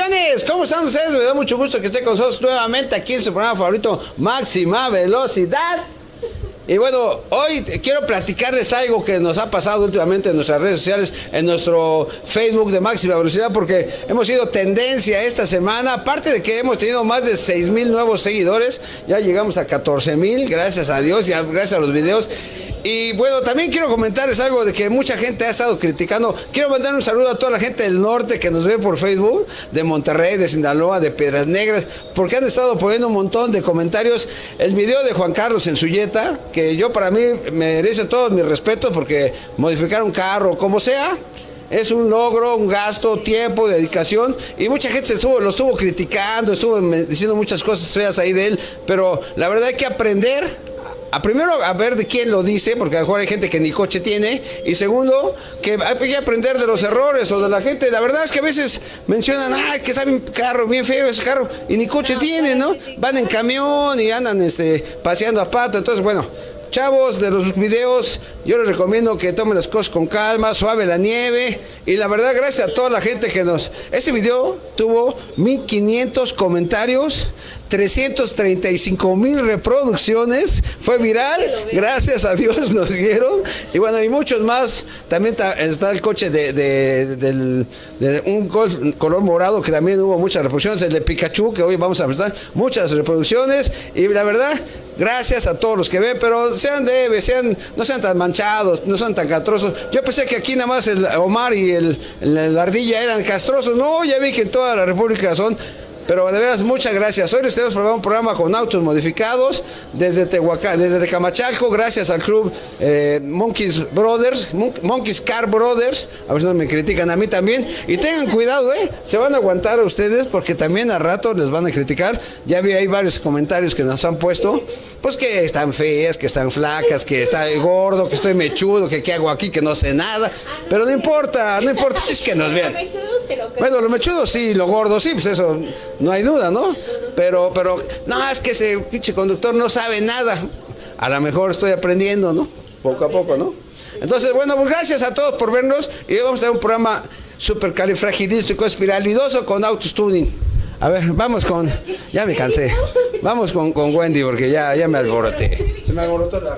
Campeones, ¿cómo están ustedes? Me da mucho gusto que estén con nosotros nuevamente aquí en su programa favorito, Máxima Velocidad. Y bueno, hoy quiero platicarles algo que nos ha pasado últimamente en nuestras redes sociales, en nuestro Facebook de Máxima Velocidad, porque hemos sido tendencia esta semana. Aparte de que hemos tenido más de 6,000 nuevos seguidores, ya llegamos a 14,000, gracias a Dios y gracias a los videos. Y bueno, también quiero comentarles algo de que mucha gente ha estado criticando. Quiero mandar un saludo a toda la gente del norte que nos ve por Facebook, de Monterrey, de Sinaloa, de Piedras Negras, porque han estado poniendo un montón de comentarios. El video de Juan Carlos en su Jetta, que yo para mí merece todos mis respetos, porque modificar un carro, como sea, es un logro, un gasto, tiempo, dedicación, y mucha gente lo estuvo criticando, estuvo diciendo muchas cosas feas ahí de él, pero la verdad hay que aprender primero a ver de quién lo dice, porque a lo mejor hay gente que ni coche tiene, y segundo, que hay que aprender de los errores o de la gente. La verdad es que a veces mencionan, ay, que sabe un carro bien feo ese carro, y ni coche tiene, ¿no? Van en camión y andan paseando a pata. Entonces, bueno, chavos de los videos, yo les recomiendo que tomen las cosas con calma, suave la nieve. Y la verdad, gracias a toda la gente que ese video tuvo 1,500 comentarios, 335,000 reproducciones, fue viral, gracias a Dios nos vieron. Y bueno, y muchos más. También está el coche de un Golf color morado, que también hubo muchas reproducciones, el de Pikachu, que hoy vamos a presentar, muchas reproducciones. Y la verdad, gracias a todos los que ven, pero no sean tan manchados, no sean tan castrosos. Yo pensé que aquí nada más el Omar y el Ardilla eran castrosos. No, ya vi que en toda la República son. Pero de veras, muchas gracias. Hoy les tenemos un programa con autos modificados desde Tehuacán, desde Tecamachalco, gracias al club Monkeys Car Brothers. A ver si no me critican a mí también. Y tengan cuidado, se van a aguantar a ustedes, porque también a rato les van a criticar. Ya vi ahí varios comentarios que nos han puesto, pues que están feas, que están flacas, que está gordo, que estoy mechudo, que qué hago aquí, que no sé nada. Pero no importa, si es que nos vean. Bueno, lo mechudo sí, lo gordo sí, pues eso no hay duda, ¿no? Pero, no, es que ese pinche conductor no sabe nada. A lo mejor estoy aprendiendo, ¿no? Poco a poco, ¿no? Entonces, bueno, pues gracias a todos por vernos. Y hoy vamos a tener un programa supercalifragilístico espiralidoso con autos tuning. A ver, vamos ya me cansé. Vamos con Wendy, porque ya me alboroté. Se me alborotó la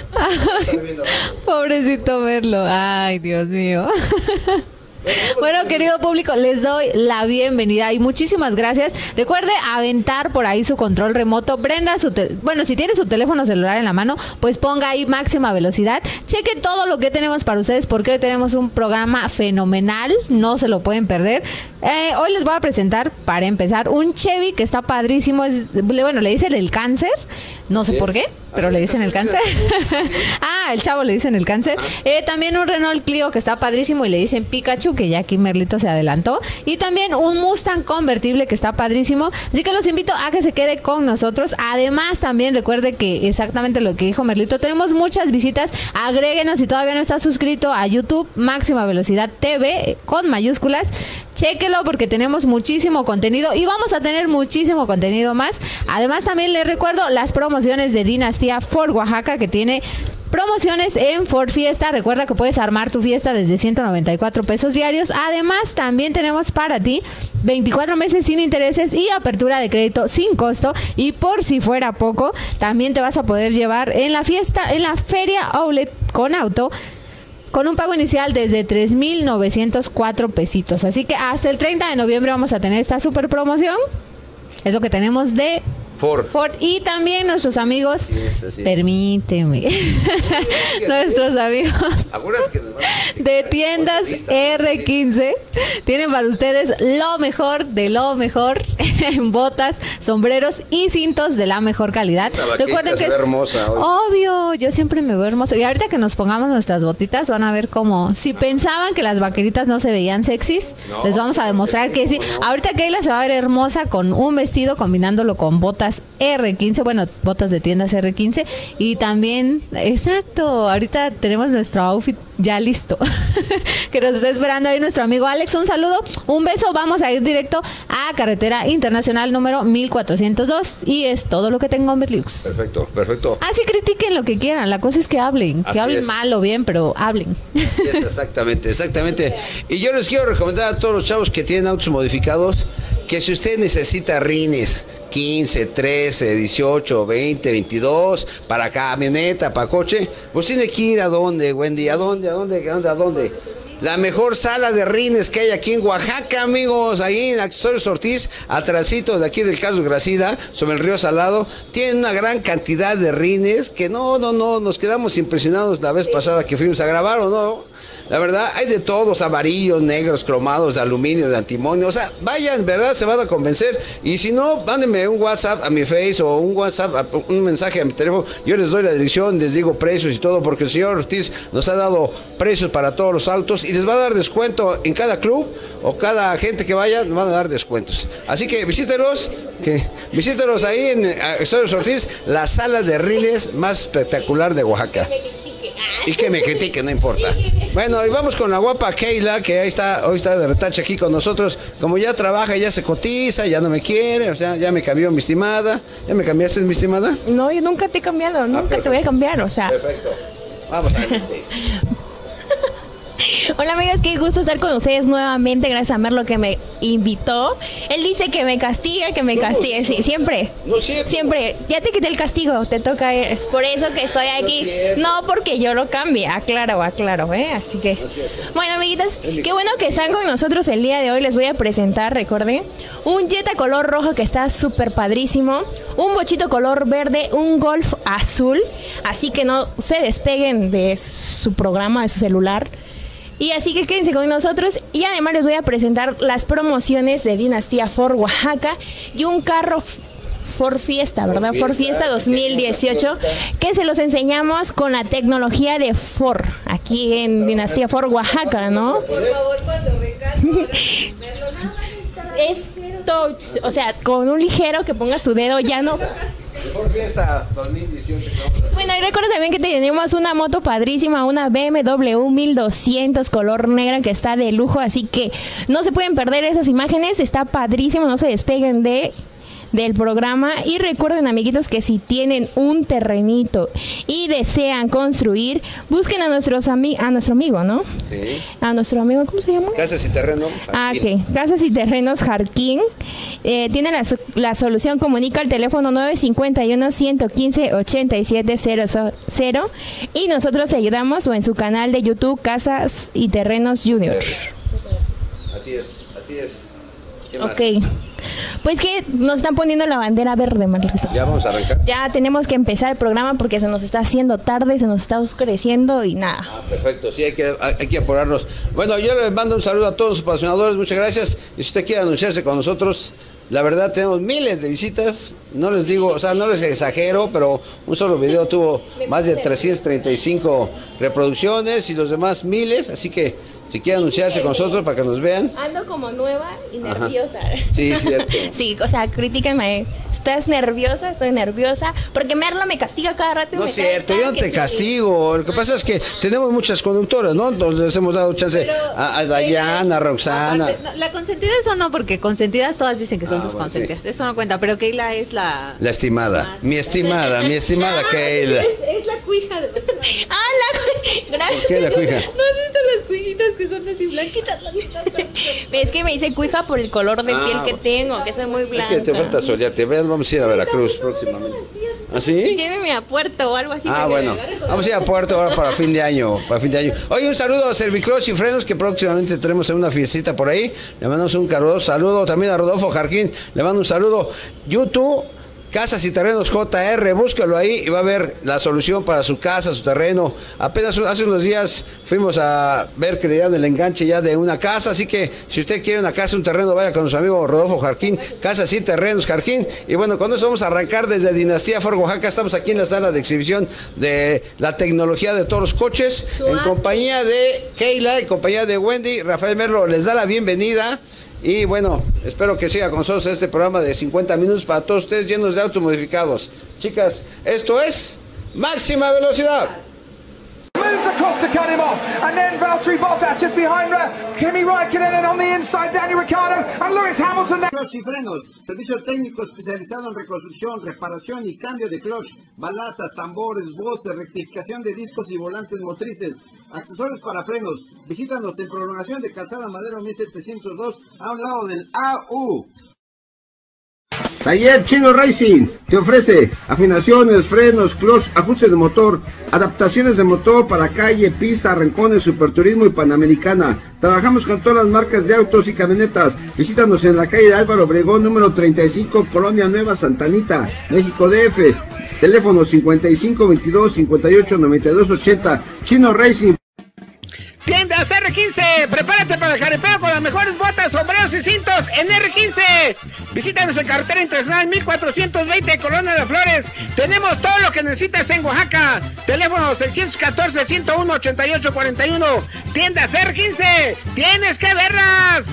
pobrecito verlo. Ay, Dios mío. Bueno, querido público, les doy la bienvenida y muchísimas gracias. Recuerde aventar por ahí su control remoto, prenda si tiene su teléfono celular en la mano, pues ponga ahí Máxima Velocidad. Cheque todo lo que tenemos para ustedes, porque hoy tenemos un programa fenomenal, no se lo pueden perder. Hoy les voy a presentar, para empezar, un Chevy que está padrísimo. Le dicen el cáncer, no sé por qué, pero le dicen el cáncer. El chavo le dicen el cáncer. También un Renault Clio que está padrísimo y le dicen Pikachu, que ya aquí Merlito se adelantó. Y también un Mustang convertible que está padrísimo. Así que los invito a que se quede con nosotros. Además, también recuerde que exactamente lo que dijo Merlito, tenemos muchas visitas. Agréguenos si todavía no está suscrito a YouTube, Máxima Velocidad TV con mayúsculas. Chéquelo, porque tenemos muchísimo contenido y vamos a tener muchísimo contenido más. Además, también les recuerdo las promociones de Dinastía Ford Oaxaca, que tiene promociones en Ford Fiesta. Recuerda que puedes armar tu fiesta desde 194 pesos diarios. Además, también tenemos para ti 24 meses sin intereses y apertura de crédito sin costo. Y por si fuera poco, también te vas a poder llevar en la feria Outlet con auto, con un pago inicial desde 3,904 pesitos. Así que hasta el 30 de noviembre vamos a tener esta super promoción. Es lo que tenemos de Ford. Y también nuestros amigos, permíteme, nuestros amigos de tiendas R15 tienen para ustedes lo mejor de lo mejor en botas, sombreros y cintos de la mejor calidad. Recuerden que es hermosa hoy. Obvio, yo siempre me veo hermosa. Y ahorita que nos pongamos nuestras botitas van a ver cómo, si pensaban que las vaqueritas no se veían sexys, les vamos a demostrar que sí. Ahorita Keila se va a ver hermosa con un vestido combinándolo con botas tiendas R15, bueno, botas de tiendas R15 y también, exacto, ahorita tenemos nuestro outfit ya listo, que nos está esperando ahí nuestro amigo Alex. Un saludo, un beso, vamos a ir directo a Carretera Internacional número 1402 y es todo lo que tengo en Berlux. Perfecto, perfecto. Así critiquen lo que quieran, la cosa es que hablen mal o bien, pero hablen. Exactamente, exactamente. Y yo les quiero recomendar a todos los chavos que tienen autos modificados que si usted necesita rines 15, 13, 18, 20, 22 para camioneta, para coche, pues tiene que ir a dónde, Wendy, a dónde. La mejor sala de rines que hay aquí en Oaxaca, amigos, ahí en Accesorios Ortiz, atrasito de aquí del Carlos Gracida, sobre el río Salado, tienen una gran cantidad de rines que no, nos quedamos impresionados la vez pasada que fuimos a grabar, ¿o no? La verdad, hay de todos, amarillos, negros, cromados, de aluminio, de antimonio. O sea, vayan, ¿verdad? Se van a convencer. Y si no, mándenme un WhatsApp a mi Face o un WhatsApp, un mensaje a mi teléfono. Yo les doy la dirección, les digo precios y todo, porque el señor Ortiz nos ha dado precios para todos los autos y les va a dar descuento en cada club o cada gente que vaya, nos van a dar descuentos. Así que visítenos ahí en Accesorios Ortiz, la sala de rines más espectacular de Oaxaca. Y que me critique, no importa. Bueno, y vamos con la guapa Keila, que hoy está de retache aquí con nosotros. Como ya trabaja, ya se cotiza, ya no me quiere, o sea, ya me cambió mi estimada. ¿Ya me cambiaste, mi estimada? No, yo nunca te he cambiado, nunca perfecto. Te voy a cambiar, o sea. Perfecto. Vamos adelante. Hola amigos, qué gusto estar con ustedes nuevamente, gracias a Merlo que me invitó. Él dice que me castiga, sí, siempre, siempre. Ya te quité el castigo, te toca, es por eso que estoy aquí, no porque yo lo cambie, aclaro, así que, bueno amiguitas, qué bueno que están con nosotros el día de hoy. Les voy a presentar, recuerden, un Jetta color rojo que está súper padrísimo, un bochito color verde, un Golf azul, así que no se despeguen de su programa, de su celular. Y así que quédense con nosotros y además les voy a presentar las promociones de Dinastía Ford Oaxaca y un carro Ford Fiesta, ¿verdad? Ford Fiesta 2018, que se los enseñamos con la tecnología de Ford, aquí en Dinastía Ford Oaxaca, ¿no? Por favor, cuando vengan, es touch, o sea, con un ligero que pongas tu dedo ya no... Ford Fiesta 2018. Bueno, y recuerda también que tenemos una moto padrísima, una BMW 1200 color negra que está de lujo, así que no se pueden perder esas imágenes, está padrísimo, no se despeguen del programa. Y recuerden amiguitos que si tienen un terrenito y desean construir, busquen a nuestro amigo, ¿no? Sí. A nuestro amigo, ¿cómo se llama? Casas y Terrenos. Ok, Casas y Terrenos Jarquín. Tiene la solución, comunica al teléfono 951-115-8700 y nosotros te ayudamos, o en su canal de YouTube Casas y Terrenos Junior. Así es. Ok, pues que nos están poniendo la bandera verde, Marlito. Ya vamos a arrancar. Ya tenemos que empezar el programa porque se nos está haciendo tarde, se nos está oscureciendo y nada. Perfecto, sí, hay que apurarnos. Bueno, yo les mando un saludo a todos los apasionadores, muchas gracias. Y si usted quiere anunciarse con nosotros, la verdad tenemos miles de visitas, no les digo, o sea, no les exagero, pero un solo video tuvo más de 335 reproducciones y los demás miles, así que si quiere anunciarse con nosotros para que nos vean. Ando como nueva y nerviosa. Sí, cierto. Sí, o sea, críticame. ¿Estás nerviosa? Estoy nerviosa. Porque Merla me castiga cada rato. No es cierto, yo no te castigo. Lo que pasa es que tenemos muchas conductoras, ¿no? Entonces hemos dado chance a Dayana, a Roxana. Aparte, no, la consentida eso no, porque consentidas todas dicen que son tus consentidas. Sí. Eso no cuenta, pero Keila es la... La estimada. Mi estimada Keila. Es la cuija de... Gracias. ¿Qué es la cuija? ¿No has visto las cuijitas que son así blanquitas? Es que me dice cuija por el color de piel que tengo, que soy muy blanca. Es que te falta solearte. Vean, vamos a ir a Veracruz próximamente. ¿Ah, sí? Lléveme a Puerto o algo así. Bueno. Vamos a ir a Puerto ahora para fin de año. Oye, un saludo a Serviclos y Frenos, que próximamente tenemos una fiestita por ahí. Le mandamos un saludo también a Rodolfo Jarquín. Le mando un saludo. YouTube, Casas y Terrenos JR, búscalo ahí y va a ver la solución para su casa, su terreno. Apenas hace unos días fuimos a ver que le dan el enganche ya de una casa, así que si usted quiere una casa, un terreno, vaya con su amigo Rodolfo Jarquín, Casas y Terrenos Jarquín. Y bueno, con eso vamos a arrancar desde Dinastía Ford Oaxaca. Estamos aquí en la sala de exhibición de la tecnología de todos los coches, en compañía de Keila, en compañía de Wendy. Rafael Merlo les da la bienvenida. Y bueno, espero que siga con nosotros este programa de 50 minutos para todos ustedes llenos de autos modificados. Chicas, esto es Máxima Velocidad. Moves across to cut him off, and then Valtteri Bottas just behind Kimi Raikkonen, and on the inside Daniel Ricciardo and Lewis Hamilton. Clutch y frenos, servicio técnico especializado en reconstrucción, reparación y cambio de clutch, balatas, tambores, voces, rectificación de discos y volantes motrices, accesorios para frenos. Visítanos en prolongación de Calzada Madero 1702 a un lado del AU. Taller Chino Racing te ofrece afinaciones, frenos, clutch, ajustes de motor, adaptaciones de motor para calle, pista, arrancones, superturismo y panamericana. Trabajamos con todas las marcas de autos y camionetas. Visítanos en la calle de Álvaro Obregón, número 35, Colonia Nueva Santa Anita, México DF. Teléfono 55 22 58 92 80. Chino Racing. Tiendas R15, prepárate para el jaripeo con las mejores botas, sombreros y cintos en R15. Visítanos en Carretera Internacional 1420, Colonia de Flores. Tenemos todo lo que necesitas en Oaxaca. Teléfono 614-101-8841. Tiendas R15, tienes que verlas.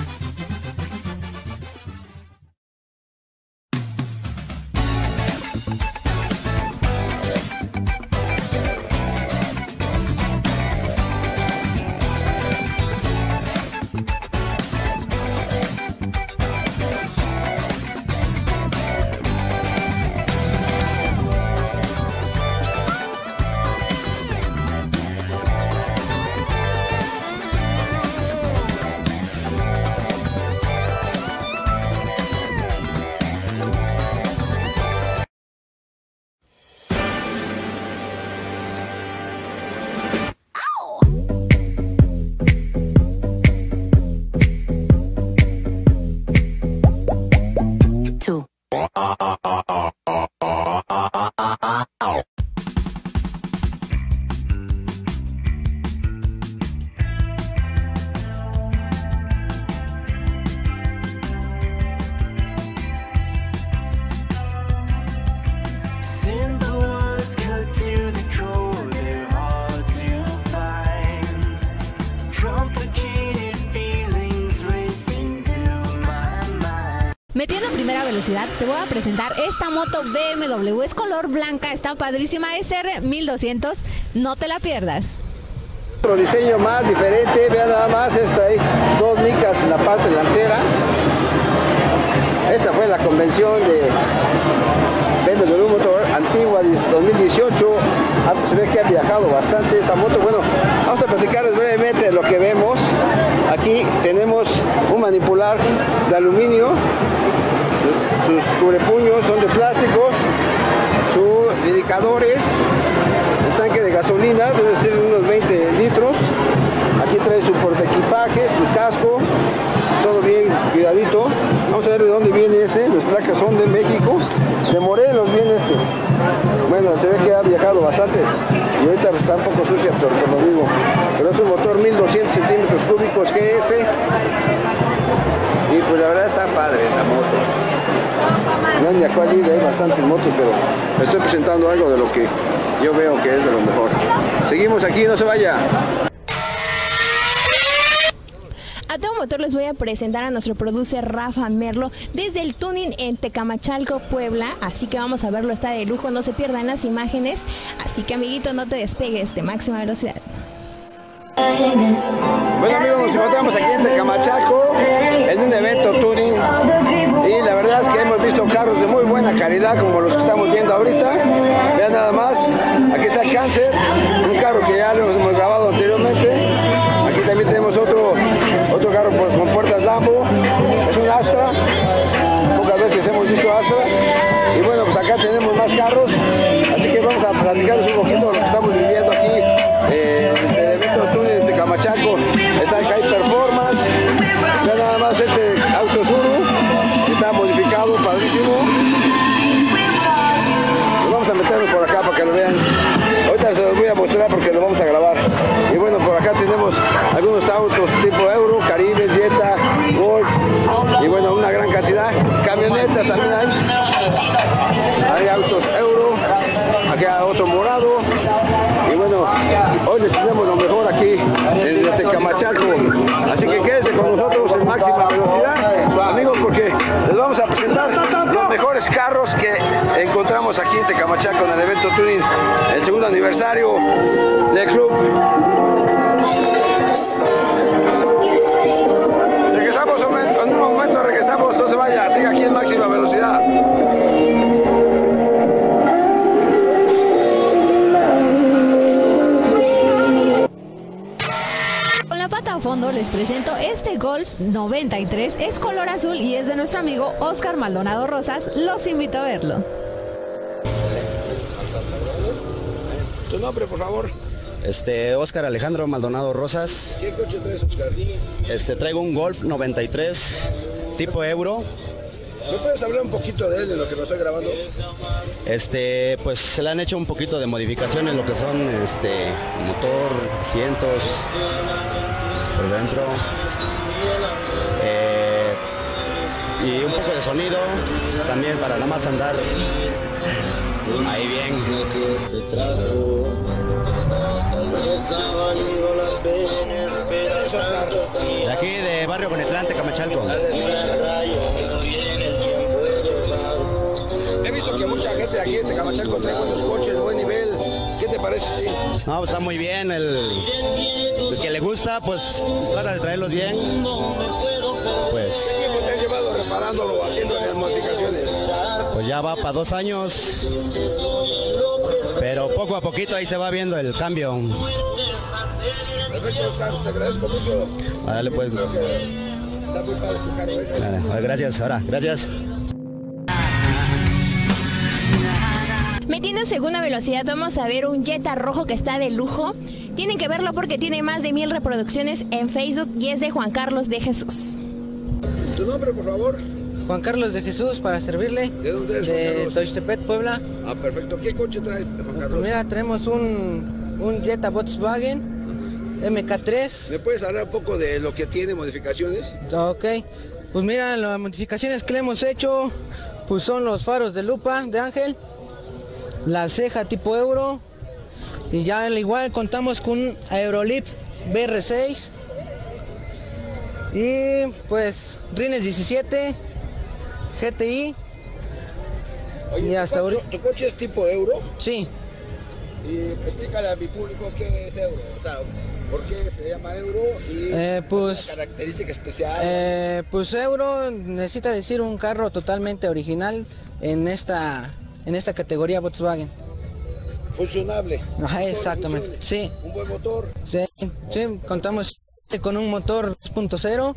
Metiendo a primera velocidad, te voy a presentar esta moto BMW. Es color blanca, está padrísima, es R1200, no te la pierdas. Otro diseño más diferente, vean nada más, esta ahí, dos micas en la parte delantera. Esta fue la convención de BMW Motor antigua 2018. Se ve que ha viajado bastante esta moto. Bueno, vamos a platicarles brevemente de lo que vemos. Aquí tenemos un manipular de aluminio, sus cubrepuños son de plásticos, sus indicadores, el tanque de gasolina debe ser unos 20 litros. Aquí trae su portaequipajes, su casco, todo bien cuidadito. Vamos a ver de dónde viene este. Las placas son de México, de Morelos viene este. Bueno, se ve que ha viajado bastante y ahorita está un poco sucia por lo mismo, pero es un motor 1200 centímetros cúbicos GS y pues la verdad está padre la moto. No ni a cuál ir, hay bastantes motos, pero estoy presentando algo de lo que yo veo que es de lo mejor. Seguimos aquí, no se vaya. A todo motor les voy a presentar a nuestro producer Rafa Merlo desde el tuning en Tecamachalco, Puebla. Así que vamos a verlo, está de lujo, no se pierdan las imágenes. Así que amiguito, no te despegues de máxima velocidad. Bueno amigos, nos encontramos aquí en Tecamachalco en un evento tuning y la verdad es que hemos visto carros de muy buena calidad como los que estamos viendo ahorita. Vean nada más, aquí está el Cáncer, un carro que ya lo hemos grabado anteriormente. Aquí también tenemos otro carro con puertas Lambo, es un Astra, pocas veces hemos visto Astra. Y bueno, pues acá tenemos más carros, así que vamos a platicarles un poquito de lo que estamos viviendo aquí en el evento tuning de Tecamachalco. Está el High Performance, vean nada más este Auto Zuru, que está modificado, padrísimo. Vamos a meternos por acá para que lo vean. Ahorita se los voy a mostrar porque lo vamos a grabar. Y bueno, por acá tenemos algunos autos tipo Euro, Caribe, Jetta, Golf. Y bueno, una gran cantidad. Camionetas también hay. Hay autos Euro. Aquí hay otro morado. Y bueno, hoy les tenemos lo mejor aquí en Tecamachalco. Así que quédense con nosotros en máxima velocidad. aquí en Tecamachalco en el evento Tuning, el segundo aniversario del club. Regresamos en un momento, regresamos, no se vaya, siga aquí en máxima velocidad. A fondo les presento este Golf 93, es color azul y es de nuestro amigo Oscar Maldonado Rosas. Los invito a verlo. ¿Tu nombre, por favor? Oscar Alejandro Maldonado Rosas. ¿Qué coche traes, Oscar? Traigo un Golf 93 tipo Euro. ¿Me puedes hablar un poquito de él, de lo que lo estoy grabando? Pues se le han hecho un poquito de modificación en lo que son motor, asientos por dentro, y un poco de sonido también para nada más andar ahí bien. De aquí de Barrio Conetlán, Tecamachalco. He visto que mucha gente de aquí en Tecamachalco trae buenos coches, buen nivel. ¿Qué te parece? No, pues está muy bien. El que le gusta, pues trata de traerlos bien. Pues, ¿qué tiempo te has llevado reparándolo, haciendo las modificaciones? Pues ya va para 2 años. Pero poco a poquito ahí se va viendo el cambio. Perfecto, Oscar, te agradezco mucho. Dale, pues. Está muy padre tu carro, Vale, gracias, ahora, gracias. Metiendo segunda velocidad, vamos a ver un Jetta rojo que está de lujo. Tienen que verlo porque tiene más de 1000 reproducciones en Facebook y es de Juan Carlos de Jesús. ¿Tu nombre, por favor? Juan Carlos de Jesús, para servirle. ¿De dónde es, Juan De Carlos? Toixtepec, Puebla. Ah, perfecto. ¿Qué coche trae, Juan Carlos? Pues mira, tenemos un Jetta Volkswagen MK3. ¿Me puedes hablar un poco de lo que tiene modificaciones? Ok, pues mira, las modificaciones que le hemos hecho, pues son los faros de lupa de Ángel, la ceja tipo Euro, y ya al igual contamos con un Aerolip BR6 y pues rines 17 GTI. Oye, y hasta ahorita. ¿Tu coche es tipo Euro? Sí. Y explícale a mi público qué es Euro, o sea, por qué se llama Euro y Pues una característica especial. Pues Euro necesita decir un carro totalmente original en esta categoría Volkswagen. Funcionable. Ajá, exactamente. Sí. Un buen motor. Sí, contamos con un motor 2.0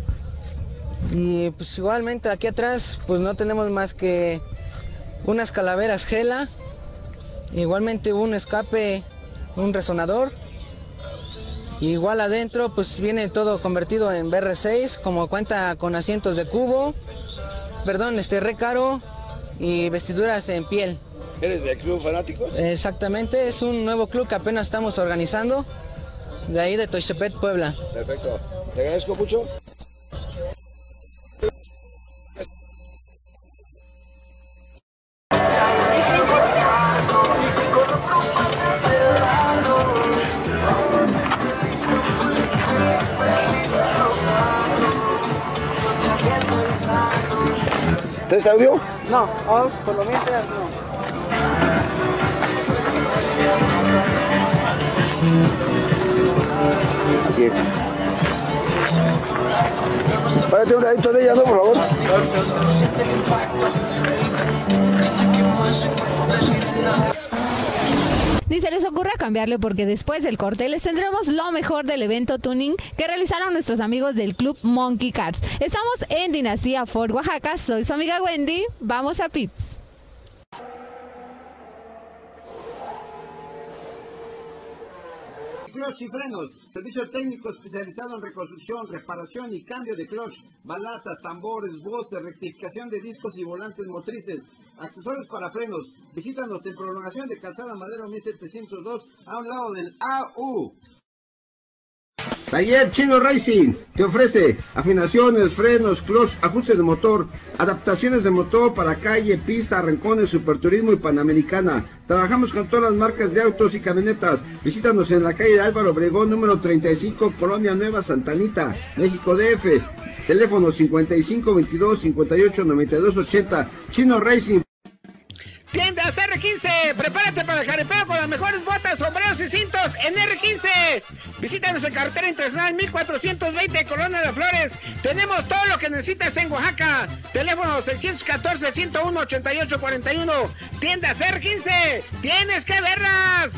y pues igualmente aquí atrás pues no tenemos más que unas calaveras Gela, igualmente un escape, un resonador. Igual adentro pues viene todo convertido en BR6, como cuenta con asientos de cubo, recaro y vestiduras en piel. ¿Eres del Club Fanáticos? Exactamente, es un nuevo club que apenas estamos organizando, de ahí de Toixtepec, Puebla. Perfecto, te agradezco mucho. ¿Traes audio? No, por lo mientras no. Aquí. Párate un ladito de ella, ¿no? Por favor. Ni se les ocurra cambiarle porque después del corte les tendremos lo mejor del evento tuning que realizaron nuestros amigos del club Monkey Cars. Estamos en Dinastía Ford, Oaxaca. Soy su amiga Wendy. Vamos a pits. Clutch y frenos, servicio técnico especializado en reconstrucción, reparación y cambio de clutch, balatas, tambores, voces, rectificación de discos y volantes motrices, accesorios para frenos. Visítanos en prolongación de Calzada Madero 1702 a un lado del AU. Taller Chino Racing te ofrece afinaciones, frenos, clutch, ajuste de motor, adaptaciones de motor para calle, pista, arrancones, superturismo y panamericana. Trabajamos con todas las marcas de autos y camionetas. Visítanos en la calle de Álvaro Obregón, número 35, Colonia Nueva Santa Anita, México DF. Teléfono 55 22 58 92 80. Chino Racing. Tiendas RG R15. Prepárate para el jaripeo con las mejores botas, sombreros y cintos en R15. Visítanos en Carretera Internacional 1420, Colonia de Flores. Tenemos todo lo que necesitas en Oaxaca. Teléfono 614-101-8841. Tiendas R15. ¡Tienes que verlas!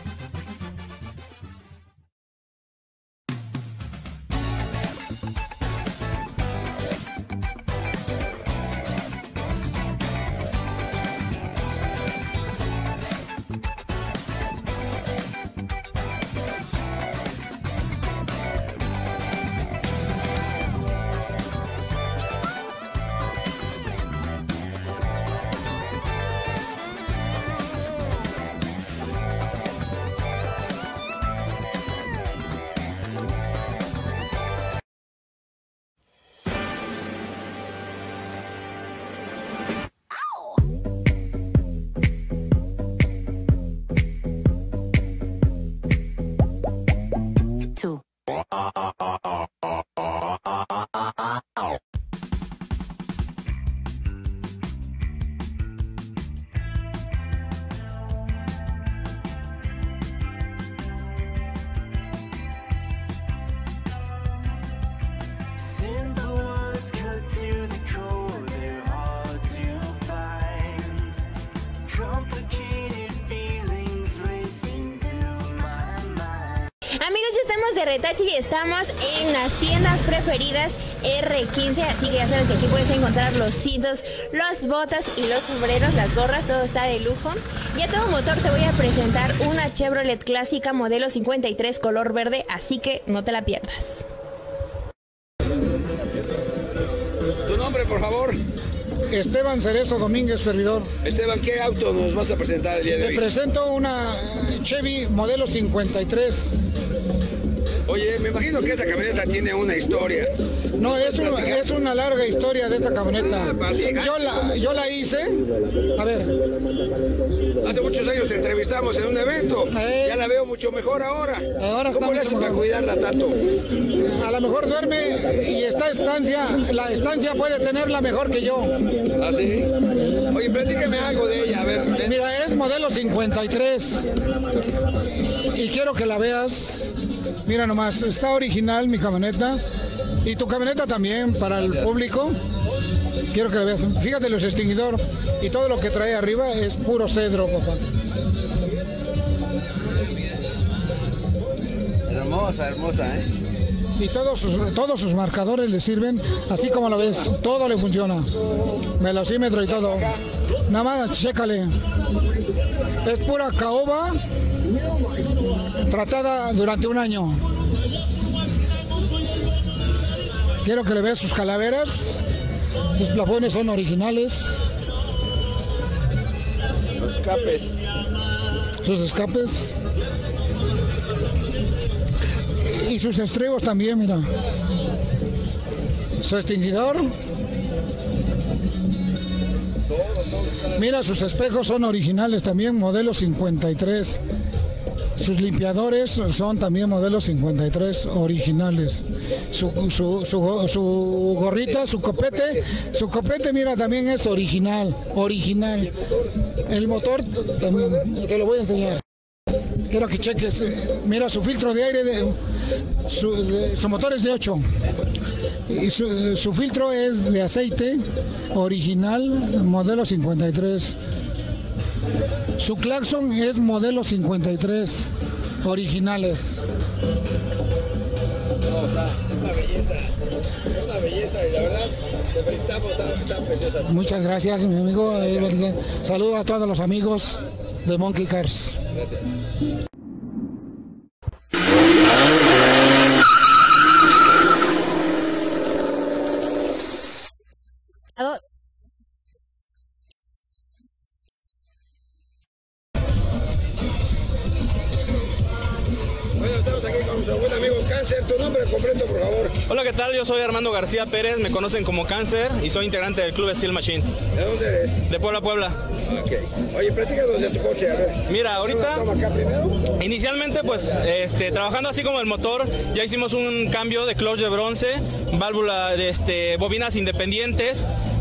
Amigos, ya estamos de retache y estamos en las tiendas preferidas R15, así que ya sabes que aquí puedes encontrar los cintos, las botas y los sombreros, las gorras, todo está de lujo. Y a todo motor te voy a presentar una Chevrolet clásica modelo 53 color verde, así que no te la pierdas. Tu nombre, por favor. Esteban Cerezo Domínguez, servidor. Esteban, ¿qué auto nos vas a presentar el día de hoy? Te presento una Chevy modelo 53. Oye, me imagino que esa camioneta tiene una historia. No, es una larga historia de esta camioneta. Yo la hice, a ver. Hace muchos años te entrevistamos en un evento. Ya la veo mucho mejor ahora. ¿Cómo le haces para cuidarla tanto? A lo mejor duerme y la estancia puede tenerla mejor que yo. ¿Ah, sí? Oye, platícame algo de ella, a ver. ¿Ven? Mira, es modelo 53. Y quiero que la veas. Mira nomás, está original mi camioneta. Y tu camioneta también, para el público. Quiero que la veas. Fíjate los extinguidor y todo lo que trae arriba es puro cedro, papá. Hermosa, hermosa, ¿eh? Y todos sus marcadores le sirven, así como lo ves, todo le funciona. Velocímetro y todo. Nada más, chécale. Es pura caoba tratada durante un año. Quiero que le veas sus calaveras. Sus plafones son originales. Los escapes. Sus escapes. Y sus estribos también, mira. Su extinguidor. Mira, sus espejos son originales también, modelo 53. Sus limpiadores son también modelo 53 originales. Su gorrita, su copete, mira, también es original. El motor, también, te lo voy a enseñar. Quiero que cheques, mira su filtro de aire, su motor es de 8 y su filtro es de aceite original, modelo 53. Su claxon es modelo 53, originales. No, es una belleza y la verdad te felicitamos, está preciosa. Muchas gracias, mi amigo. Saludo a todos los amigos de Monkey Cars. Gracias. Bueno, estamos aquí con nuestro buen amigo Cáncer. Tu nombre completo, por favor. Hola, ¿qué tal? Yo soy Armando García Pérez, me conocen como Cáncer y soy integrante del Club Steel Machine. ¿De dónde eres? De Puebla, Puebla. Ok. Oye, platícanos de tu coche, a ver. Mira, ahorita, ¿Toma acá primero? inicialmente, pues, trabajando así como el motor, ya hicimos un cambio de clutch de bronce, válvula de bobinas independientes,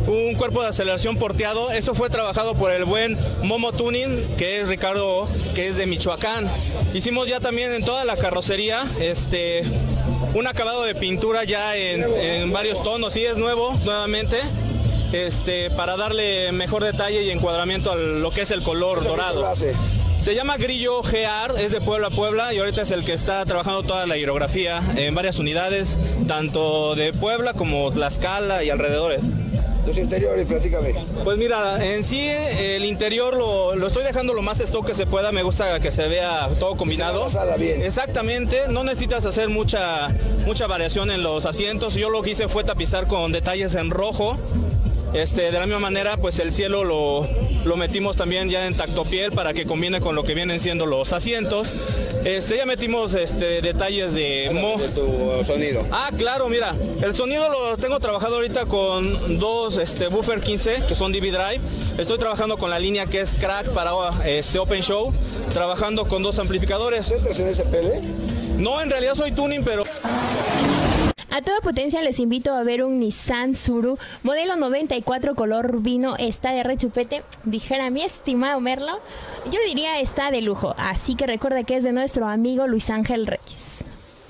un cuerpo de aceleración porteado. Eso fue trabajado por el buen Momo Tuning, que es Ricardo, que es de Michoacán. Hicimos ya también en toda la carrocería un acabado de pintura ya en varios tonos. Sí, es nuevamente. Para darle mejor detalle y encuadramiento a lo que es el color dorado. Se llama Grillo G-Art, es de Puebla a Puebla y ahorita es el que está trabajando toda la aerografía en varias unidades, tanto de Puebla como Tlaxcala y alrededores. Los interiores, platícame. Pues mira, en sí el interior lo estoy dejando lo más stock que se pueda, me gusta que se vea todo combinado. Bien. Exactamente, no necesitas hacer mucha variación en los asientos, yo lo que hice fue tapizar con detalles en rojo. De la misma manera, pues el cielo lo metimos también ya en tactopiel para que combine con lo que vienen siendo los asientos. Ya metimos detalles de tu sonido. Ah, claro, mira, el sonido lo tengo trabajado ahorita con dos buffer 15 que son DB Drive. Estoy trabajando con la línea que es Crack para Open Show, trabajando con dos amplificadores. ¿Entras en SPL? No, en realidad soy tuning, pero... A toda potencia les invito a ver un Nissan Tsuru modelo 94 color vino, está de rechupete, dijera mi estimado Merlo, yo diría está de lujo, así que recuerda que es de nuestro amigo Luis Ángel Reyes.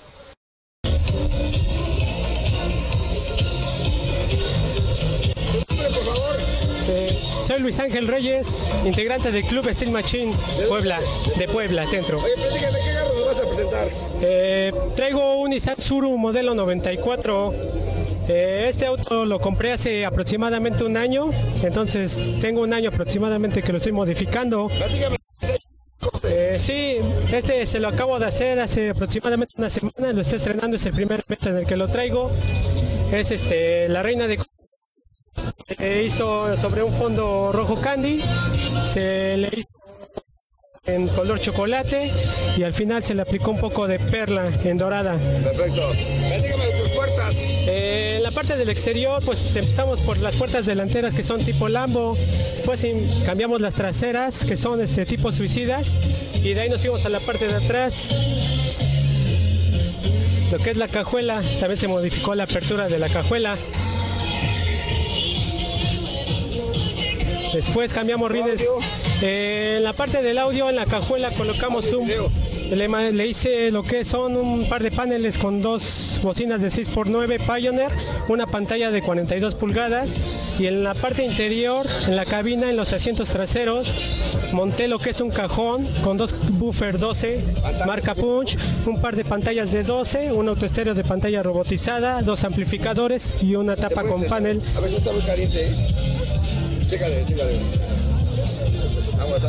Por favor. Soy Luis Ángel Reyes, integrante del Club Steel Machine Puebla, de Puebla, Centro. Oye, platícame, ¿qué carro nos vas a presentar? Traigo un Nissan Tsuru modelo 94. Este auto lo compré hace aproximadamente un año, entonces tengo un año aproximadamente que lo estoy modificando. Platícame. Sí, se lo acabo de hacer hace aproximadamente una semana, lo estoy estrenando, es el primer evento en el que lo traigo. Es la reina de... hizo sobre un fondo rojo candy, se le hizo en color chocolate y al final se le aplicó un poco de perla en dorada. Perfecto. Platícame de tus puertas. En la parte del exterior, pues empezamos por las puertas delanteras que son tipo Lambo, después cambiamos las traseras que son tipo suicidas y de ahí nos fuimos a la parte de atrás. Lo que es la cajuela, también se modificó la apertura de la cajuela. Después cambiamos rines. En la parte del audio, en la cajuela colocamos le hice lo que son un par de paneles con dos bocinas de 6x9 Pioneer, una pantalla de 42 pulgadas y en la parte interior, en la cabina, en los asientos traseros, monté lo que es un cajón con dos buffer 12 marca Punch, un par de pantallas de 12, un autoestéreo de pantalla robotizada, dos amplificadores y una tapa con panel. A ver si está muy caliente, Chécale. Aguas.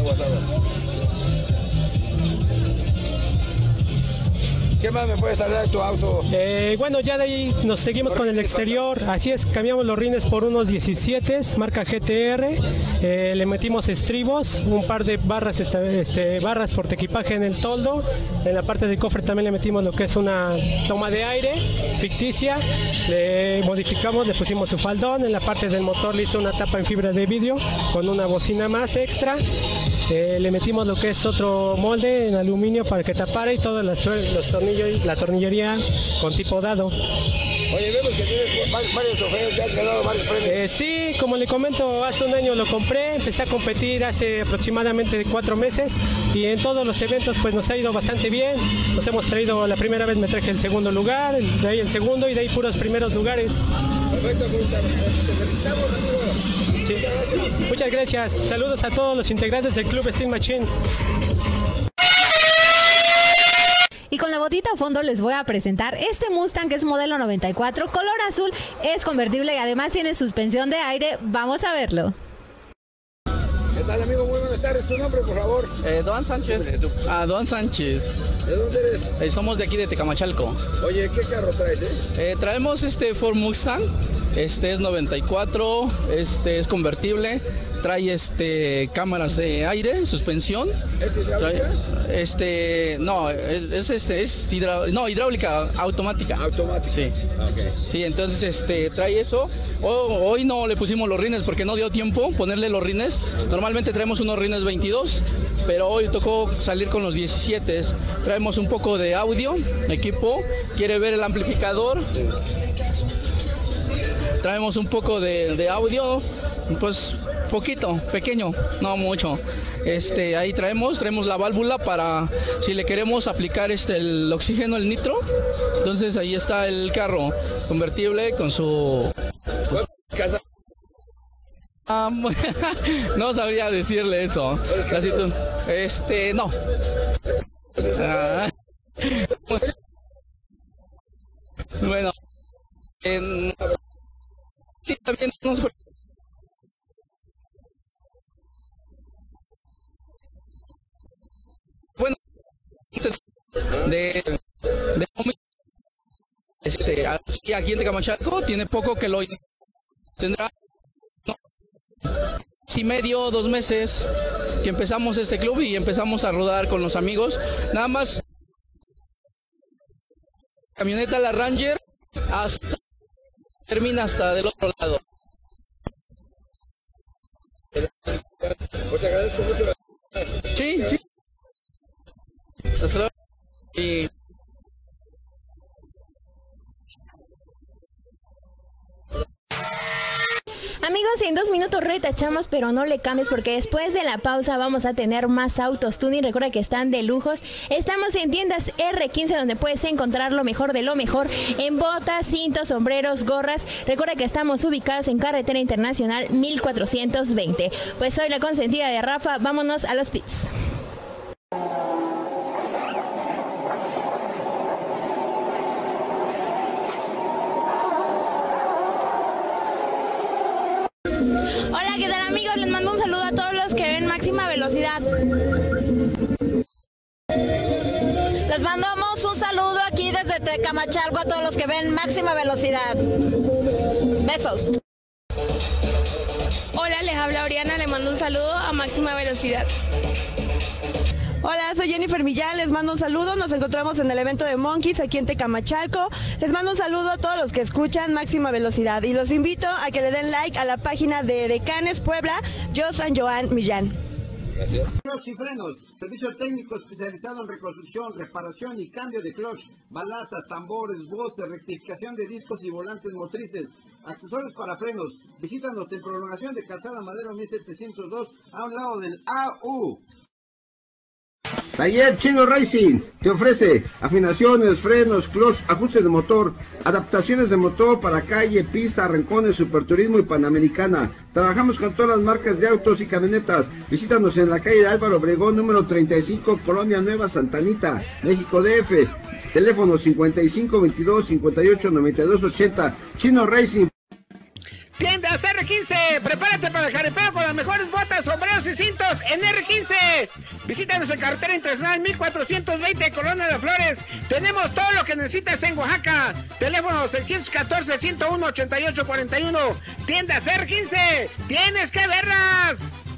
¿Qué más me puedes hablar de tu auto? Bueno, ya de ahí nos seguimos con el exterior. Así es, cambiamos los rines por unos 17 marca GTR. Le metimos estribos, un par de barras, barras portaequipaje en el toldo. En la parte del cofre también le metimos lo que es una toma de aire ficticia. Le modificamos, le pusimos su faldón. En la parte del motor le hice una tapa en fibra de vidrio con una bocina más extra. Le metimos lo que es otro molde en aluminio para que tapara y todos los tornillos, la tornillería con tipo dado. Oye, vemos que tienes varios trofeos, ya has ganado varios premios. Sí, como le comento, hace un año lo compré, empecé a competir hace aproximadamente 4 meses y en todos los eventos pues nos ha ido bastante bien. Nos hemos traído, la primera vez me traje el segundo lugar, de ahí el segundo y de ahí puros primeros lugares. Perfecto, te felicitamos, amigo. Sí. Muchas gracias. Saludos a todos los integrantes del Club Steel Machine. Y con la botita a fondo les voy a presentar este Mustang que es modelo 94, color azul, es convertible y además tiene suspensión de aire. Vamos a verlo. ¿Qué tal, amigo? Muy buenas tardes. ¿Tu nombre, por favor? Don Sánchez. Don Sánchez. ¿De dónde eres? Somos de aquí de Tecamachalco. Oye, ¿qué carro traes, traemos Ford Mustang. Es 94, es convertible, trae cámaras de aire, suspensión. ¿Es hidráulica? Es hidráulica, automática. Automática. Sí. Okay. Sí, entonces trae eso. Hoy no le pusimos los rines porque no dio tiempo ponerle los rines. Normalmente traemos unos rines 22, pero hoy tocó salir con los 17. Traemos un poco de audio, equipo, quiere ver el amplificador. traemos un poco de audio, pues poquito, pequeño, no mucho. Ahí traemos la válvula para si le queremos aplicar el oxígeno, el nitro. Entonces ahí está el carro convertible con su casa. No sabría decirle eso. Casi tú. No. Bueno. También no se... Bueno, aquí en Tecamachalco tiene poco que lo tendrá y medio, 2 meses que empezamos este club y empezamos a rodar con los amigos. Nada más camioneta la Ranger termina hasta del otro lado. Pues te agradezco mucho. Sí. Y Amigos, en 2 minutos retachamos, pero no le cambies porque después de la pausa vamos a tener más autos tuning. Recuerda que están de lujos. Estamos en tiendas R15 donde puedes encontrar lo mejor de lo mejor en botas, cintos, sombreros, gorras. Recuerda que estamos ubicados en Carretera Internacional 1420. Pues soy la consentida de Rafa. Vámonos a los pits. Hola, ¿qué tal amigos? Les mando un saludo a todos los que ven Máxima Velocidad. Les mandamos un saludo aquí desde Tecamachalco a todos los que ven Máxima Velocidad. Besos. Hola, les habla Oriana, les mando un saludo a Máxima Velocidad. Hola, soy Jennifer Millán, les mando un saludo, nos encontramos en el evento de Monkeys aquí en Tecamachalco. Les mando un saludo a todos los que escuchan Máxima Velocidad y los invito a que le den like a la página de Decanes Puebla, yo San Joan Millán. Gracias. Clutch y frenos, servicio técnico especializado en reconstrucción, reparación y cambio de clutch, balatas, tambores, voces, rectificación de discos y volantes motrices, accesorios para frenos. Visítanos en prolongación de Calzada Madero 1702 a un lado del AU. Taller Chino Racing te ofrece afinaciones, frenos, clutch, ajustes de motor, adaptaciones de motor para calle, pista, arrancones, superturismo y panamericana. Trabajamos con todas las marcas de autos y camionetas. Visítanos en la calle de Álvaro Obregón, número 35, Colonia Nueva Santa Anita, México DF. Teléfono 55 22 58 92 80. Chino Racing. Tiendas R15, prepárate para el jaripeo con las mejores botas, sombreros y cintos en R15. Visítanos en Carretera Internacional 1420, Colonia de Flores. Tenemos todo lo que necesitas en Oaxaca. Teléfono 614-101-8841. Tiendas R15, tienes que verlas.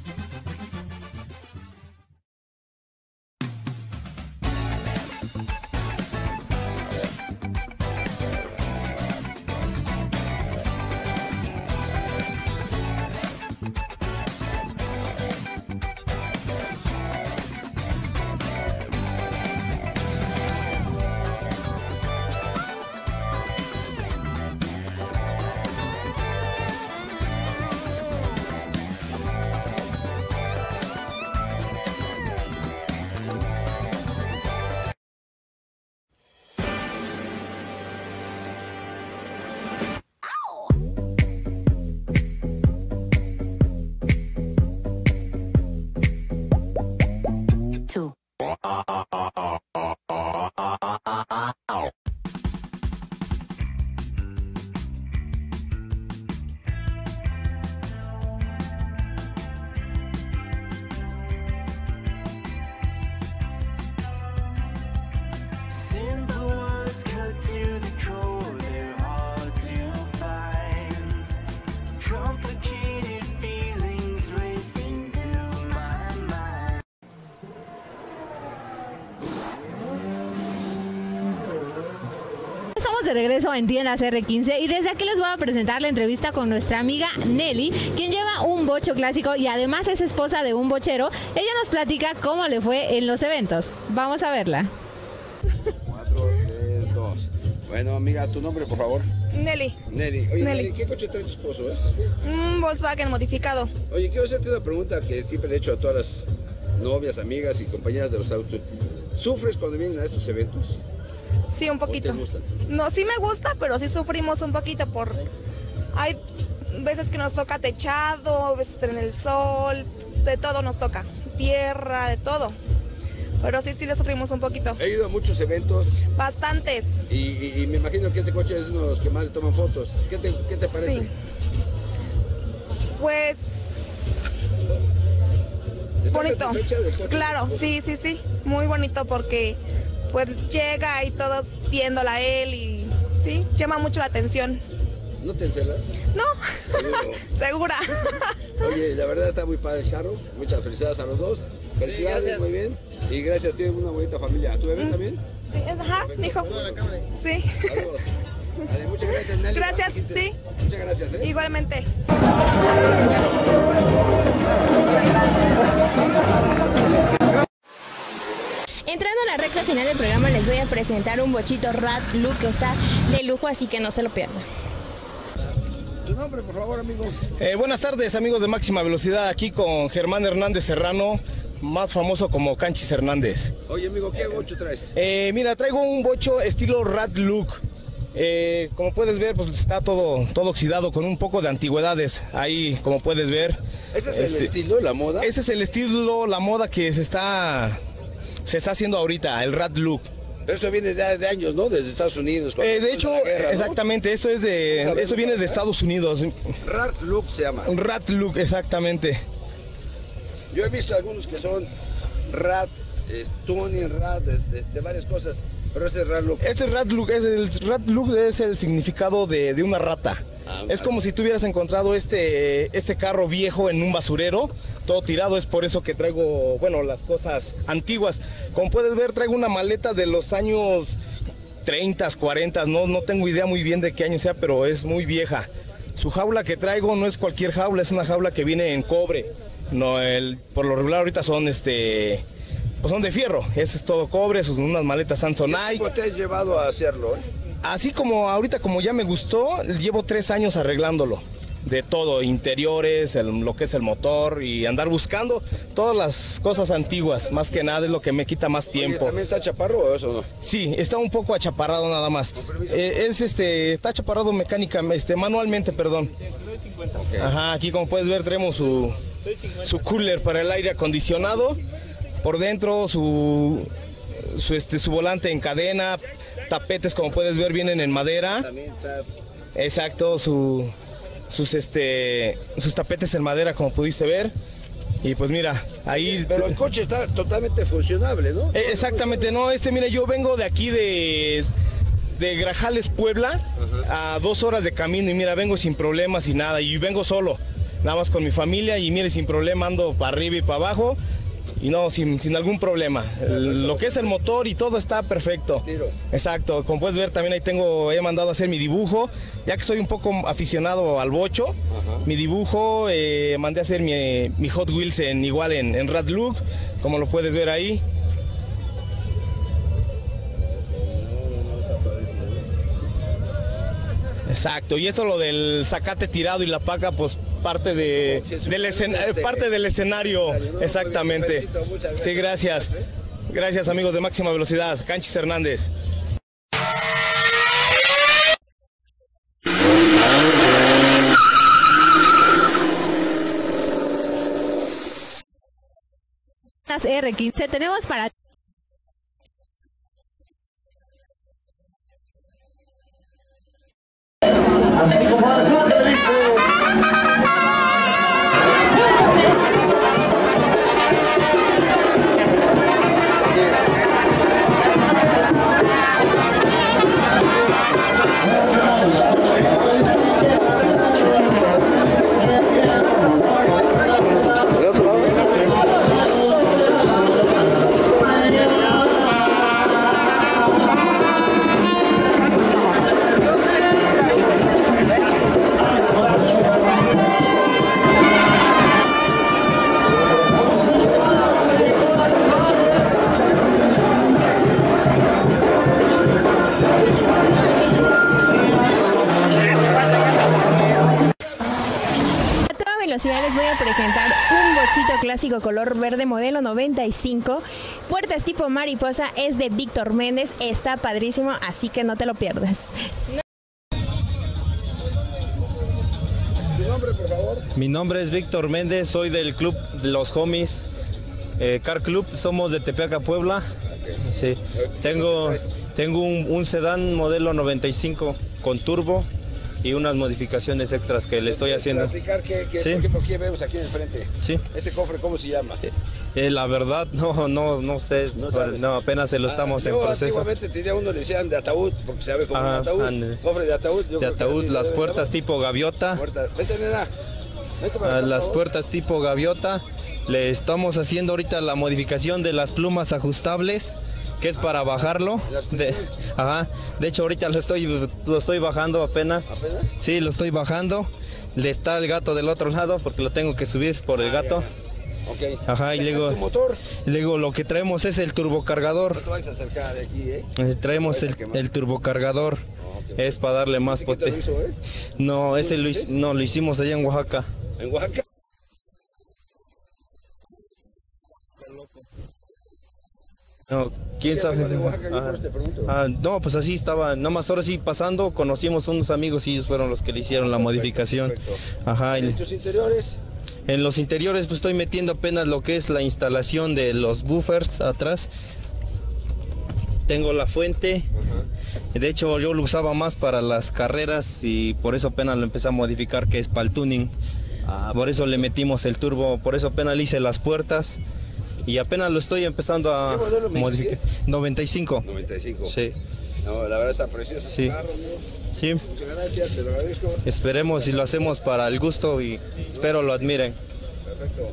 De regreso en tiendas R15 y desde aquí les voy a presentar la entrevista con nuestra amiga Nelly, quien lleva un bocho clásico y además es esposa de un bochero. Ella nos platica cómo le fue en los eventos. Vamos a verla. 4, 3, 2. Bueno, amiga, tu nombre, por favor. Nelly. Nelly. Oye, Nelly. ¿qué coche trae tu esposo, Un Volkswagen modificado. Oye, quiero hacerte una pregunta que siempre le he hecho a todas las novias, amigas y compañeras de los autos. ¿Sufres cuando vienen a estos eventos? Sí, un poquito. ¿O te gusta? No, sí me gusta, pero sí sufrimos un poquito por... Hay veces que nos toca techado, veces en el sol, de todo nos toca. Tierra, de todo. Pero sí le sufrimos un poquito. He ido a muchos eventos. Bastantes. Y me imagino que este coche es uno de los que más le toman fotos. ¿Qué te parece? Sí. Pues... bonito. Claro, sí. Muy bonito porque pues llega y todos viéndola a él y sí, llama mucho la atención. ¿No te encelas? No, segura. Oye, la verdad está muy padre el carro. Muchas felicidades a los dos. Felicidades, muy bien. Y gracias, tienen una bonita familia. ¿Tu bebé también? Sí, ajá, mi hijo. Sí. Saludos. Vale, muchas gracias, Nelly. Gracias, sí. Muchas gracias. Igualmente. Entrando a la recta final del programa les voy a presentar un bochito Rad Look que está de lujo, así que no se lo pierdan. Tu nombre, por favor, amigo. Buenas tardes, amigos de Máxima Velocidad, aquí con Germán Hernández Serrano, más famoso como Canchis Hernández. Oye, amigo, ¿qué bocho traes? Mira, traigo un bocho estilo Rad Look. Como puedes ver, pues está todo oxidado con un poco de antigüedades. Ahí, como puedes ver. ¿Ese es el estilo, la moda? Ese es el estilo, la moda que se está haciendo ahorita, el Rad Look. Pero esto viene de años, ¿no? Desde Estados Unidos. De hecho, guerra, ¿no? Exactamente, eso viene de Estados Unidos. Rad Look se llama. Rad Look, exactamente. Yo he visto algunos que son Rad, tuning, Rad, varias cosas. Pero ese Rad Look. Ese Rad Look es el significado de una rata. Es como si tú hubieras encontrado este carro viejo en un basurero, todo tirado. Es por eso que traigo, bueno, las cosas antiguas. Como puedes ver, traigo una maleta de los años 30, 40, no tengo idea muy bien de qué año sea, pero es muy vieja. Su jaula que traigo no es cualquier jaula, es una jaula que viene en cobre. No, por lo regular ahorita son pues son de fierro. Ese es todo cobre, son unas maletas Samsonite. ¿Cómo te has llevado a hacerlo? Así como ahorita, como ya me gustó, llevo 3 años arreglándolo. De todo, interiores, lo que es el motor y andar buscando todas las cosas antiguas. Más que nada es lo que me quita más tiempo. Oye, ¿también está chaparro o eso no? Sí, está un poco achaparrado nada más. Está achaparrado manualmente, perdón. Okay. Ajá, aquí como puedes ver tenemos su cooler para el aire acondicionado. Por dentro su volante en cadena, tapetes como puedes ver vienen en madera. Exacto, sus tapetes en madera como pudiste ver. Y pues mira, ahí... Pero el coche está totalmente funcionable, ¿no? Exactamente, no, mira, yo vengo de aquí de Grajales, Puebla, a 2 horas de camino y mira, vengo sin problemas y nada, y vengo solo, nada más con mi familia y mire, sin problema ando para arriba y para abajo. Y no, sin algún problema. Lo que es el motor y todo está perfecto. Exacto. Como puedes ver, también ahí he mandado a hacer mi dibujo. Ya que soy un poco aficionado al bocho, mi dibujo, mandé a hacer mi Hot Wheels igual en Rad Look, como lo puedes ver ahí. Exacto, y esto lo del zacate tirado y la paca, pues parte del escenario, exactamente. Sí, gracias. Gracias, amigos de Máxima Velocidad. Canchis Hernández. R15 tenemos para techito clásico color verde modelo 95. Puertas tipo mariposa es de Víctor Méndez. Está padrísimo, así que no te lo pierdas. ¿Tu nombre, por favor? Mi nombre es Víctor Méndez, soy del club de los Homies Car Club, somos de Tepeaca, Puebla. Sí. Tengo un sedán modelo 95 con turbo y unas modificaciones extras que le estoy haciendo. Explicar Sí. por ejemplo, ¿qué vemos aquí en el frente? Sí. ¿Este cofre cómo se llama? La verdad no sé, no, apenas se lo estamos en proceso. Antiguamente tenía uno, le decían de ataúd, porque se sabe como un ataúd. Cofre de ataúd. De ataúd, las puertas tipo gaviota. Vete, nena. Vete para acá, Las puertas tipo gaviota. Le estamos haciendo ahorita la modificación de las plumas ajustables, que es para bajarlo. De hecho ahorita lo estoy bajando apenas. ¿Apenas? Sí, lo estoy bajando. Le está el gato del otro lado porque lo tengo que subir por el gato. Ok. Ajá, y luego lo que traemos es el turbocargador. No te vayas a acercar de aquí, Traemos el turbocargador. Es para darle más potencia. No, ese lo hicimos allá en Oaxaca. ¿En Oaxaca? No, quién sabe. No, pues así estaba, nada más ahora sí pasando, conocimos unos amigos y ellos fueron los que le hicieron la modificación. Perfecto. Ajá. ¿En tus interiores? En los interiores pues estoy metiendo apenas lo que es la instalación de los buffers atrás. Tengo la fuente. De hecho yo lo usaba más para las carreras y por eso apenas lo empecé a modificar, que es para el tuning. Por eso le metimos el turbo, por eso apenas le hice las puertas. Y apenas lo estoy empezando a modificar. 95. 95. Sí. No, la verdad está precioso. Sí. Carro, ¿no? Sí. Muchas gracias, te lo agradezco. Esperemos y lo hacemos para el gusto y espero lo admiren. Perfecto.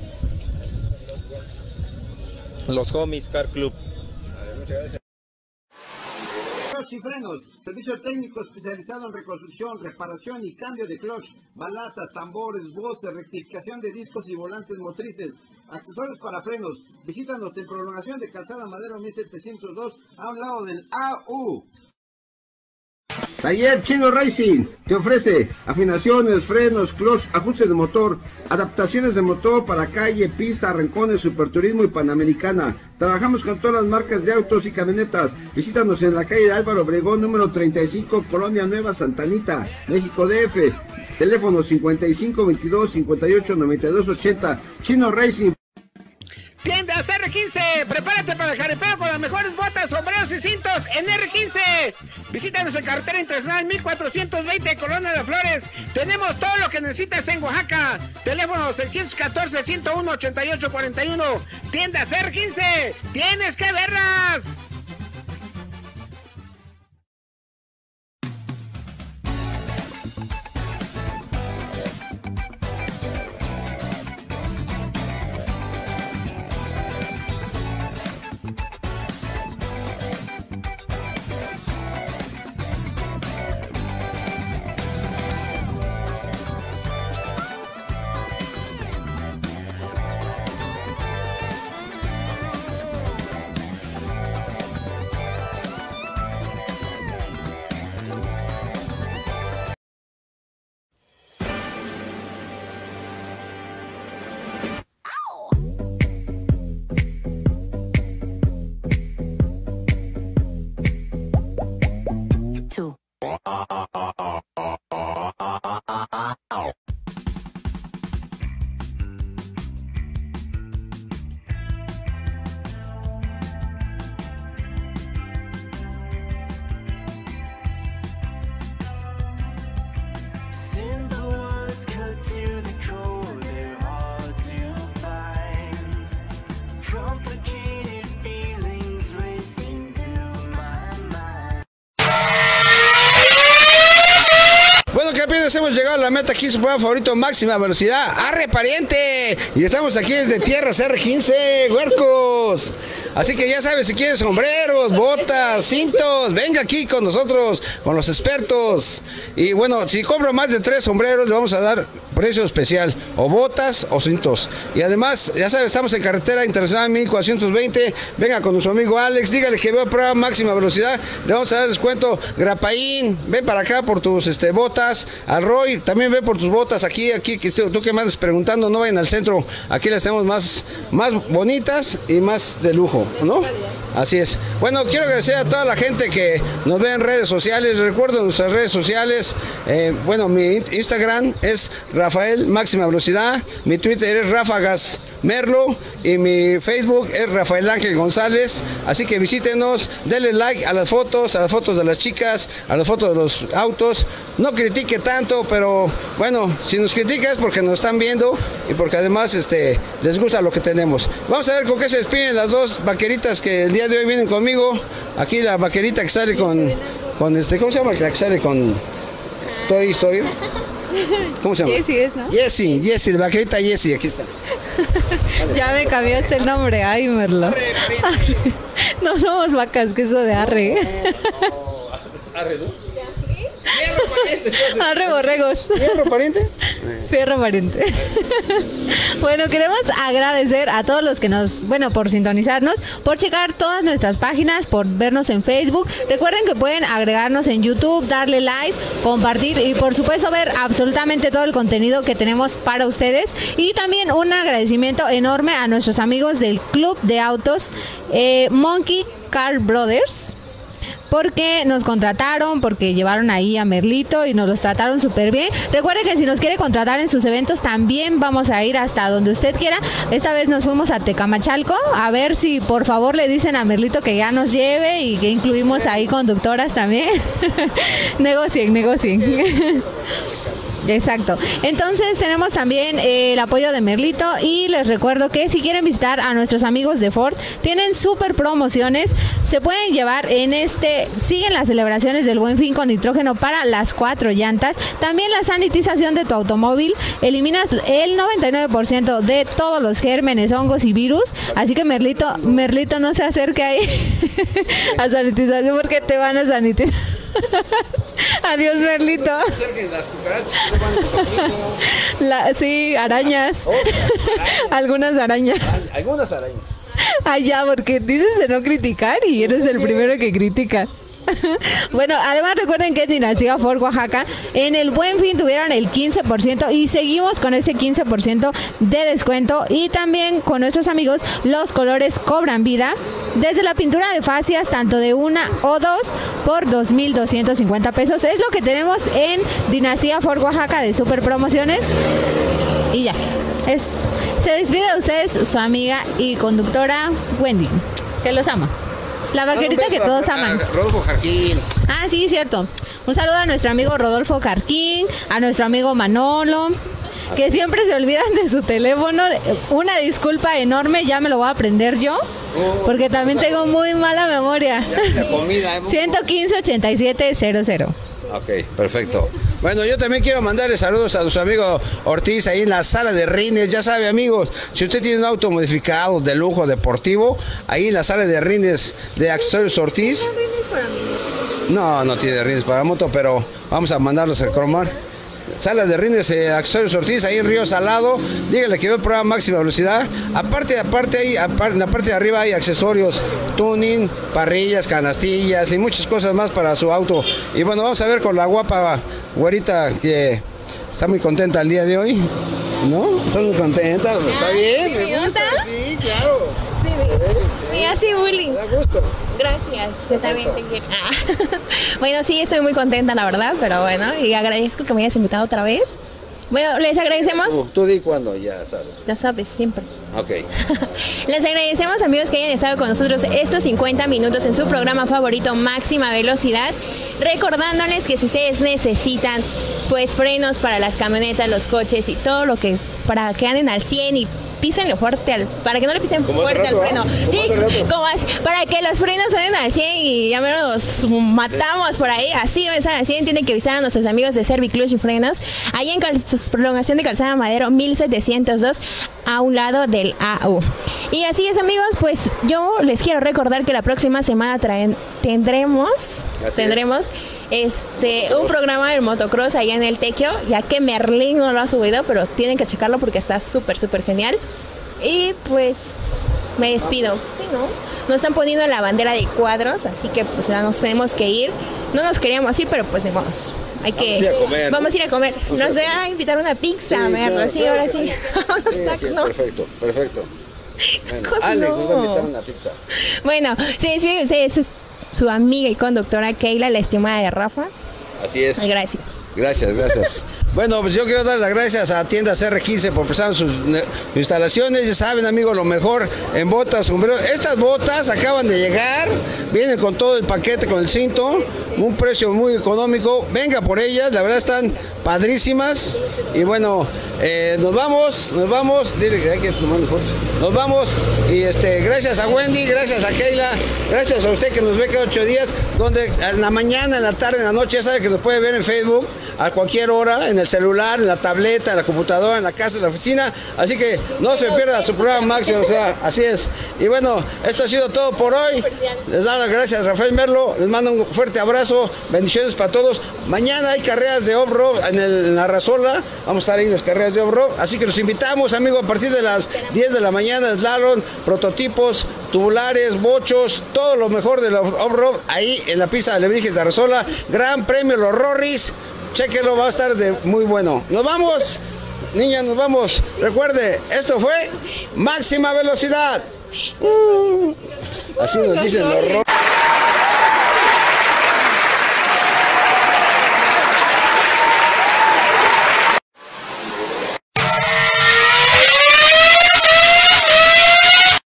Los Homies Car Club. Muchas gracias. Clutch y frenos, servicio técnico especializado en reconstrucción, reparación y cambio de clutch, balatas, tambores, voces, rectificación de discos y volantes motrices, accesorios para frenos. Visítanos en prolongación de Calzada Madero 1702 a un lado del AU. Taller Chino Racing te ofrece afinaciones, frenos, clutch, ajustes de motor, adaptaciones de motor para calle, pista, arrancones, superturismo y panamericana. Trabajamos con todas las marcas de autos y camionetas. Visítanos en la calle de Álvaro Obregón, número 35, Colonia Nueva Santa Anita, México DF. Teléfono 55 22 58 92 80. Chino Racing. Tiendas R15, prepárate para el jaripeo con las mejores botas, sombreros y cintos en R15. Visítanos en carretera internacional 1420, Colonia de Flores. Tenemos todo lo que necesitas en Oaxaca. Teléfono 614-101-8841. Tiendas R15, tienes que verlas. Bueno, campeones, hemos llegado a la meta aquí, su programa favorito, Máxima Velocidad. ¡Arre, pariente! Y estamos aquí desde Tierras R15, huercos. Así que ya sabes, si quieres sombreros, botas, cintos, venga aquí con nosotros, con los expertos. Y bueno, si compro más de 3 sombreros, le vamos a dar precio especial, o botas o cintos. Y además, ya sabes, estamos en carretera internacional 1420. Venga con nuestro amigo Alex, dígale que veo prueba máxima velocidad, le vamos a dar descuento. Grapaín, ven para acá por tus botas. Al Roy, también ven por tus botas aquí, que tú que me andas preguntando, no vayan al centro, aquí las tenemos más bonitas y más de lujo, ¿no? Así es. Bueno, quiero agradecer a toda la gente que nos ve en redes sociales. Recuerden nuestras redes sociales. Bueno, mi Instagram es Rafael Máxima Velocidad, mi Twitter es Ráfagas Merlo y mi Facebook es Rafael Ángel González. Así que visítenos, denle like a las fotos de las chicas, a las fotos de los autos. No critique tanto, pero bueno, si nos critica es porque nos están viendo y porque además les gusta lo que tenemos. Vamos a ver con qué se despiden las dos vaqueritas que el día de hoy vienen conmigo. Aquí la vaquerita que sale con ¿cómo se llama? La que sale con Toy Story. ¿Cómo se llama? Jessie, ¿no? Jessie, la vaquerita Jessie, aquí está. Ya me cambiaste el nombre, ay, Merlo. No somos vacas, que eso de arre. Arre, ¿no? Arre borregos. ¿Fierro pariente? Fierro pariente. Bueno, queremos agradecer a todos los que por sintonizarnos, por checar todas nuestras páginas, por vernos en Facebook. Recuerden que pueden agregarnos en YouTube, darle like, compartir y por supuesto ver absolutamente todo el contenido que tenemos para ustedes. Y también un agradecimiento enorme a nuestros amigos del Club de Autos Monkey Car Brothers, porque nos contrataron, porque llevaron ahí a Merlito y nos los trataron súper bien. Recuerde que si nos quiere contratar en sus eventos, también vamos a ir hasta donde usted quiera. Esta vez nos fuimos a Tecamachalco, a ver si por favor le dicen a Merlito que ya nos lleve y que incluimos ahí conductoras también. Negocien. Exacto. Entonces tenemos también el apoyo de Merlito y les recuerdo que si quieren visitar a nuestros amigos de Ford, tienen súper promociones. Se pueden llevar siguen las celebraciones del Buen Fin con nitrógeno para las 4 llantas. También la sanitización de tu automóvil. Eliminas el 99% de todos los gérmenes, hongos y virus. Así que Merlito no se acerque ahí a sanitización porque te van a sanitizar. Adiós, Merlito. Sí, arañas. Algunas arañas. Ay, ya, porque dices de no criticar y eres el primero que critica. Bueno, además recuerden que en Dinastía Ford Oaxaca en el Buen Fin tuvieron el 15% y seguimos con ese 15% de descuento. Y también con nuestros amigos los colores cobran vida, desde la pintura de fascias tanto de 1 o 2 por 2,250 pesos. Es lo que tenemos en Dinastía Ford Oaxaca de super promociones. Y ya, se despide de ustedes su amiga y conductora Wendy, que los ama. La vaquerita que todos aman. Rodolfo Jarquín. Ah, sí, cierto. Un saludo a nuestro amigo Rodolfo Jarquín, a nuestro amigo Manolo, que siempre se olvidan de su teléfono. Una disculpa enorme, ya me lo voy a aprender yo, porque también tengo muy mala memoria. 115-8700. Ok, perfecto. Bueno, yo también quiero mandarle saludos a nuestro amigo Ortiz ahí en la sala de rines. Ya sabe, amigos, si usted tiene un auto modificado de lujo deportivo, ahí en la sala de rines de Accesorios Ortiz. ¿Tiene rines para mí? No tiene rines para moto, pero vamos a mandarlos a cromar. Sala de rines Accesorios Ortiz, ahí en Río Salado. Dígale que ve prueba máxima velocidad. Aparte ahí, en la parte de arriba hay accesorios, tuning, parrillas, canastillas y muchas cosas más para su auto. Y bueno, vamos a ver con la guapa güerita que está muy contenta el día de hoy. ¿No? ¿Estás muy contenta? ¿Está bien? ¿Sí, ¿Me gusta? Sí, claro. Sí, así, bullying. Me da gusto. Gracias, yo también te quiero. Bueno, sí, estoy muy contenta, la verdad, pero bueno, y agradezco que me hayas invitado otra vez. Bueno, les agradecemos. Tú di cuándo, ya sabes. Ya sabes, siempre. Ok. Les agradecemos, amigos, que hayan estado con nosotros estos 50 minutos en su programa favorito, Máxima Velocidad. Recordándoles que si ustedes necesitan, pues, frenos para las camionetas, los coches y todo lo que, para que anden al 100 y písenle fuerte para que no le pisen fuerte al freno. Sí, para que los frenos anden al 100 y ya menos los matamos por ahí. Así deben estar al 100. Tienen que visitar a nuestros amigos de Serviclutch y Frenos, ahí en Prolongación de Calzada Madero 1702, a un lado del AU. Y así es, amigos, pues yo les quiero recordar que la próxima semana tendremos un programa del motocross allá en el Tequio, ya que Merlín no lo ha subido, pero tienen que checarlo porque está súper genial. Y pues me despido. Sí, ¿no? Nos están poniendo la bandera de cuadros, así que pues ya nos tenemos que ir. No nos queríamos ir, pero pues vamos. Vamos a ir a comer. Nos voy a invitar una pizza, Merlo. Sí, ahora sí. Perfecto. Bueno, Alex nos va a invitar una pizza. Bueno, sí, es su amiga y conductora Keila, la estimada de Rafa. Así es. Gracias. Bueno, pues yo quiero dar las gracias a Tiendas R15 por prestar sus instalaciones. Ya saben, amigos, lo mejor en botas, sombreros. Estas botas acaban de llegar, vienen con todo el paquete, con el cinto, un precio muy económico. Venga por ellas, la verdad están padrísimas. Y bueno, nos vamos. Dile que hay que tomar fotos. Nos vamos y gracias a Wendy, gracias a Keila, gracias a usted que nos ve cada 8 días, donde en la mañana, en la tarde, en la noche, ya sabe que nos puede ver en Facebook a cualquier hora, en el celular, en la tableta, en la computadora, en la casa, en la oficina. Así que no se pierda su programa máximo, o sea, así es. Y bueno, esto ha sido todo por hoy. Les doy las gracias a Rafael Merlo, les mando un fuerte abrazo, bendiciones para todos. Mañana hay carreras de off-road en la Arrasola, vamos a estar ahí en las carreras de off-road, así que los invitamos, amigos, a partir de las 10 de la mañana, slalom, prototipos, tubulares, bochos, todo lo mejor de la off-road, ahí en la pista de Alebrijes de Arrasola. Gran premio Los Rorris, chéquenlo, va a estar muy bueno. Nos vamos, niña, nos vamos. Recuerde, esto fue Máxima Velocidad. Así nos dicen los Rorris.